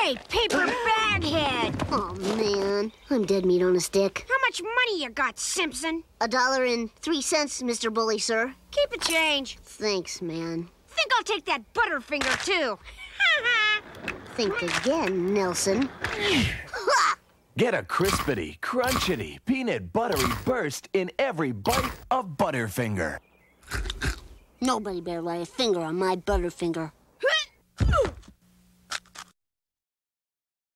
Hey, paper baghead! Oh, man. I'm dead meat on a stick. How much money you got, Simpson? $1.03, Mr. Bully, sir. Keep a change. Thanks, man. Think I'll take that Butterfinger, too. Think again, Nelson. Get a crispity, crunchity, peanut buttery burst in every bite of Butterfinger. Nobody better lay a finger on my Butterfinger.